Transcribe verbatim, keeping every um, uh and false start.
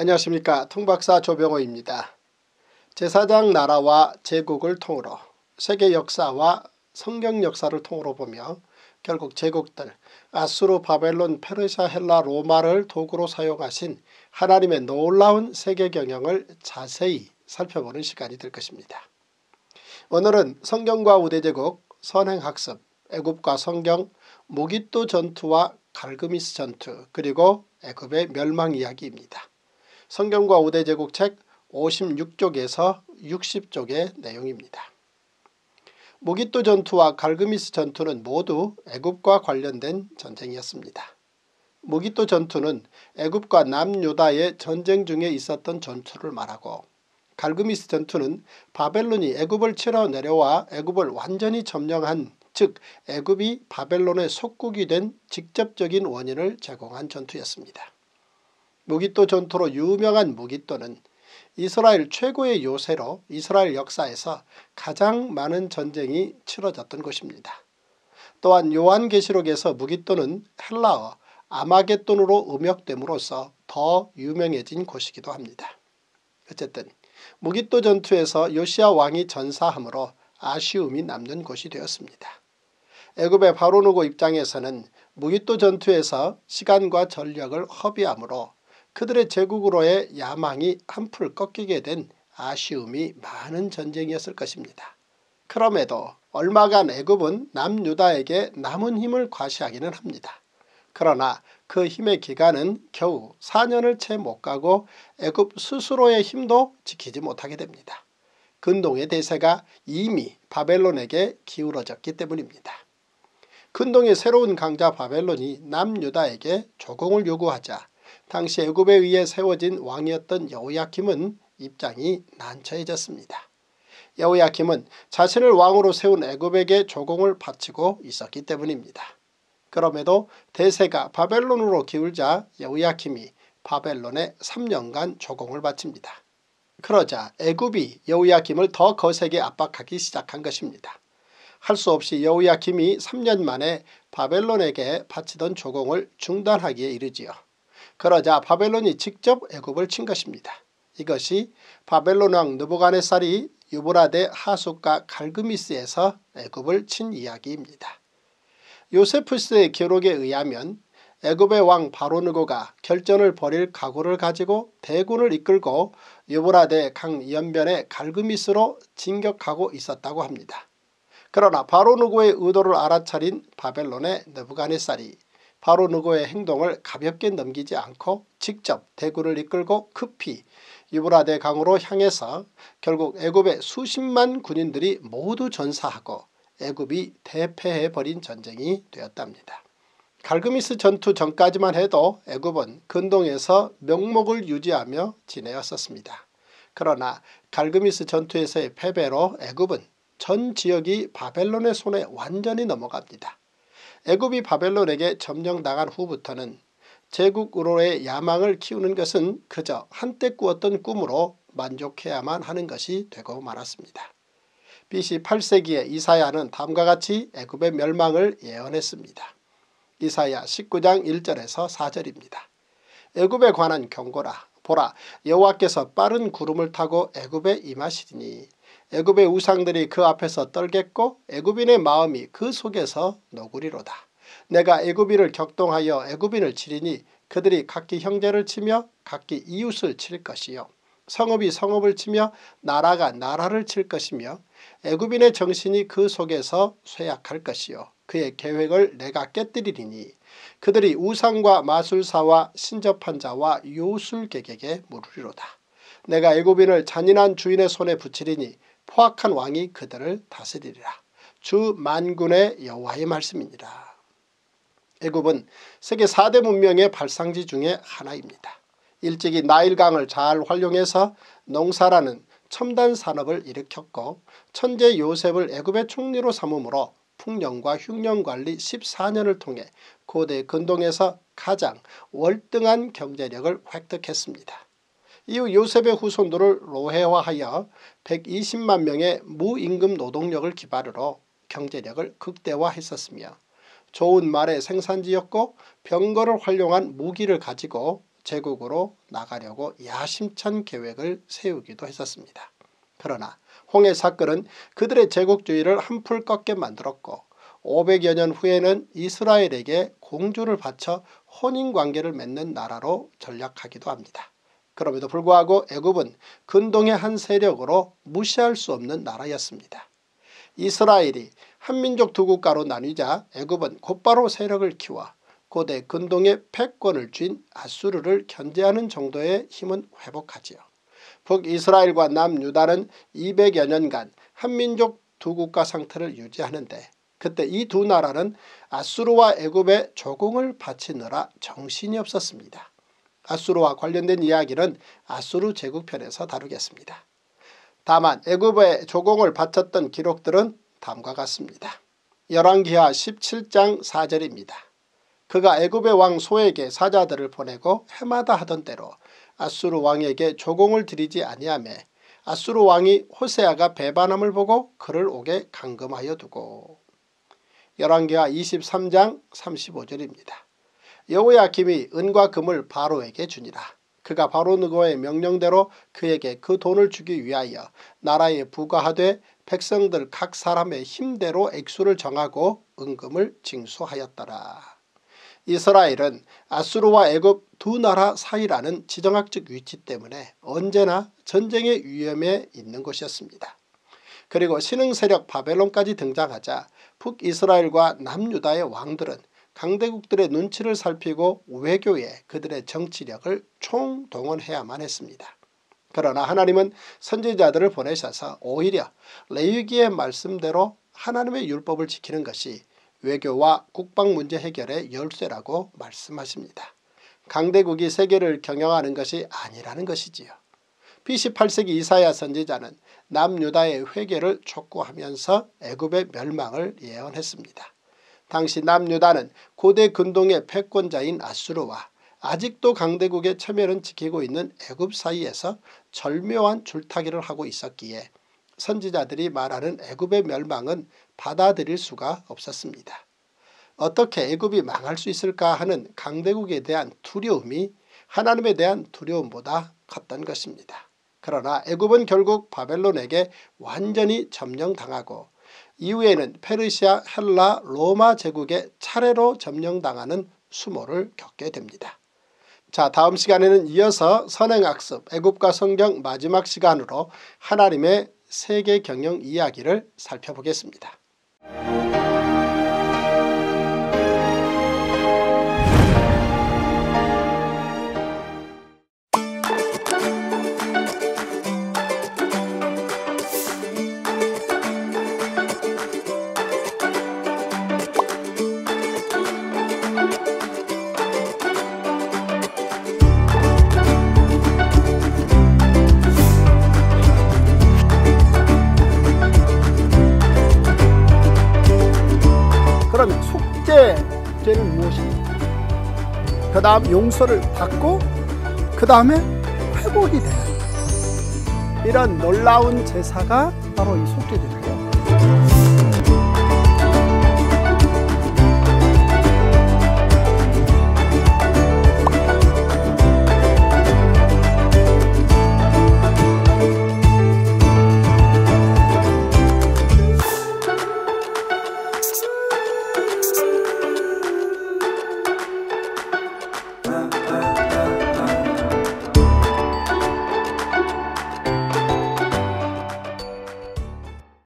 안녕하십니까. 통박사 조병호입니다. 제사 장 나라와 제국을 통으로 세계 역사와 성경 역사를 통으로 보며 결국 제국들 아수르, 바벨론, 페르시아, 헬라, 로마를 도구로 사용하신 하나님의 놀라운 세계 경영을 자세히 살펴보는 시간이 될 것입니다. 오늘은 성경과 우대제국, 선행학습, 애굽과 성경, 무기또 전투와 갈그미스 전투, 그리고 애굽의 멸망 이야기입니다. 성경과 우대제국 책 오십육 쪽에서 육십 쪽의 내용입니다. 무기또 전투와 갈그미스 전투는 모두 애굽과 관련된 전쟁이었습니다. 무기또 전투는 애굽과 남유다의 전쟁 중에 있었던 전투를 말하고, 갈그미스 전투는 바벨론이 애굽을 치러 내려와 애굽을 완전히 점령한, 즉 애굽이 바벨론의 속국이 된 직접적인 원인을 제공한 전투였습니다. 무기또 전투로 유명한 무기또는 이스라엘 최고의 요새로 이스라엘 역사에서 가장 많은 전쟁이 치러졌던 곳입니다. 또한 요한계시록에서 무기또는 헬라어 아마겟돈으로 음역됨으로써 더 유명해진 곳이기도 합니다. 어쨌든 무기또 전투에서 요시야 왕이 전사함으로 아쉬움이 남는 곳이 되었습니다. 애굽의 바로누고 입장에서는 무기또 전투에서 시간과 전력을 허비함으로 그들의 제국으로의 야망이 한풀 꺾이게 된 아쉬움이 많은 전쟁이었을 것입니다. 그럼에도 얼마간 애굽은 남유다에게 남은 힘을 과시하기는 합니다. 그러나 그 힘의 기간은 겨우 사 년을 채 못 가고 애굽 스스로의 힘도 지키지 못하게 됩니다. 근동의 대세가 이미 바벨론에게 기울어졌기 때문입니다. 근동의 새로운 강자 바벨론이 남유다에게 조공을 요구하자 당시 애굽에 의해 세워진 왕이었던 여호야킴은 입장이 난처해졌습니다. 여호야킴은 자신을 왕으로 세운 애굽에게 조공을 바치고 있었기 때문입니다. 그럼에도 대세가 바벨론으로 기울자 여호야킴이 바벨론에 삼 년간 조공을 바칩니다. 그러자 애굽이 여호야킴을 더 거세게 압박하기 시작한 것입니다. 할 수 없이 여호야킴이 삼 년 만에 바벨론에게 바치던 조공을 중단하기에 이르지요. 그러자 바벨론이 직접 애굽을 친 것입니다. 이것이 바벨론 왕 느부갓네살이 유브라데 하숫과 갈그미스에서 애굽을 친 이야기입니다. 요세푸스의 기록에 의하면 애굽의 왕 바로느고가 결전을 벌일 각오를 가지고 대군을 이끌고 유브라데 강 연변의 갈그미스로 진격하고 있었다고 합니다. 그러나 바로느고의 의도를 알아차린 바벨론의 느부갓네살이 바로느고의 행동을 가볍게 넘기지 않고 직접 대군을 이끌고 급히 유브라데 강으로 향해서 결국 애굽의 수십만 군인들이 모두 전사하고 애굽이 대패해버린 전쟁이 되었답니다. 갈그미스 전투 전까지만 해도 애굽은 근동에서 명목을 유지하며 지내었었습니다. 그러나 갈그미스 전투에서의 패배로 애굽은 전 지역이 바벨론의 손에 완전히 넘어갑니다. 애굽이 바벨론에게 점령당한 후부터는 제국으로의 야망을 키우는 것은 그저 한때 꾸었던 꿈으로 만족해야만 하는 것이 되고 말았습니다. 비씨 팔 세기에 이사야는 다음과 같이 애굽의 멸망을 예언했습니다. 이사야 십구 장 일 절에서 사 절입니다. 애굽에 관한 경고라. 보라, 여호와께서 빠른 구름을 타고 애굽에 임하시리니 애굽의 우상들이 그 앞에서 떨겠고 애굽인의 마음이 그 속에서 노구리로다. 내가 애굽인을 격동하여 애굽인을 치리니 그들이 각기 형제를 치며 각기 이웃을 칠 것이요 성읍이 성읍을 치며 나라가 나라를 칠 것이며 애굽인의 정신이 그 속에서 쇠약할 것이요 그의 계획을 내가 깨뜨리리니 그들이 우상과 마술사와 신접한 자와 요술객에게 물으리로다. 내가 애굽인을 잔인한 주인의 손에 붙이리니 포악한 왕이 그들을 다스리리라. 주 만군의 여호와의 말씀이니라. 애굽은 세계 사 대 문명의 발상지 중에 하나입니다. 일찍이 나일강을 잘 활용해서 농사라는 첨단 산업을 일으켰고 천재 요셉을 애굽의 총리로 삼음으로 풍년과 흉년관리 십사 년을 통해 고대 근동에서 가장 월등한 경제력을 획득했습니다. 이후 요셉의 후손들을 노예화하여 백이십만 명의 무임금 노동력을 기반으로 경제력을 극대화했었으며 좋은 말의 생산지였고 병거를 활용한 무기를 가지고 제국으로 나가려고 야심찬 계획을 세우기도 했었습니다. 그러나 홍해 사건은 그들의 제국주의를 한풀 꺾게 만들었고 오백여 년 후에는 이스라엘에게 공주를 바쳐 혼인관계를 맺는 나라로 전락하기도 합니다. 그럼에도 불구하고 애굽은 근동의 한 세력으로 무시할 수 없는 나라였습니다. 이스라엘이 한민족 두 국가로 나뉘자 애굽은 곧바로 세력을 키워 고대 근동의 패권을 쥔 아수르를 견제하는 정도의 힘은 회복하지요. 북이스라엘과 남유다는 이백여 년간 한민족 두 국가 상태를 유지하는데 그때 이 두 나라는 아수르와 애굽의 조공을 바치느라 정신이 없었습니다. 아수르와 관련된 이야기는 아수르 제국편에서 다루겠습니다. 다만 애굽의 조공을 바쳤던 기록들은 다음과 같습니다. 열왕기하 십칠 장 사 절입니다. 그가 애굽의 왕 소에게 사자들을 보내고 해마다 하던 대로 아수르 왕에게 조공을 드리지 아니하매 아수르 왕이 호세아가 배반함을 보고 그를 오게 감금하여 두고. 열왕기하 이십삼 장 삼십오 절입니다. 여호야김이 은과 금을 바로에게 주니라. 그가 바로 느고의 명령대로 그에게 그 돈을 주기 위하여 나라에 부과하되 백성들 각 사람의 힘대로 액수를 정하고 은금을 징수하였더라. 이스라엘은 아수르와 애굽 두 나라 사이라는 지정학적 위치 때문에 언제나 전쟁의 위험에 있는 곳이었습니다. 그리고 신흥세력 바벨론까지 등장하자 북이스라엘과 남유다의 왕들은 강대국들의 눈치를 살피고 외교에 그들의 정치력을 총동원해야만 했습니다. 그러나 하나님은 선지자들을 보내셔서 오히려 레위기의 말씀대로 하나님의 율법을 지키는 것이 외교와 국방문제 해결의 열쇠라고 말씀하십니다. 강대국이 세계를 경영하는 것이 아니라는 것이지요. 비씨 팔 세기 이사야 선지자는 남유다의 회개를 촉구하면서 애굽의 멸망을 예언했습니다. 당시 남유다는 고대 근동의 패권자인 아수르와 아직도 강대국의 체면을 지키고 있는 애굽 사이에서 절묘한 줄타기를 하고 있었기에 선지자들이 말하는 애굽의 멸망은 받아들일 수가 없었습니다. 어떻게 애굽이 망할 수 있을까 하는 강대국에 대한 두려움이 하나님에 대한 두려움보다 컸던 것입니다. 그러나 애굽은 결국 바벨론에게 완전히 점령당하고 이후에는 페르시아, 헬라, 로마 제국에 차례로 점령당하는 수모를 겪게 됩니다. 자, 다음 시간에는 이어서 선행학습 애굽과 성경 마지막 시간으로 하나님의 세계 경영 이야기를 살펴보겠습니다. 그러면 속죄죄는 무엇입니까? 그 다음 용서를 받고 그 다음에 회복이 되는 이런 놀라운 제사가 바로 이 속죄제예요.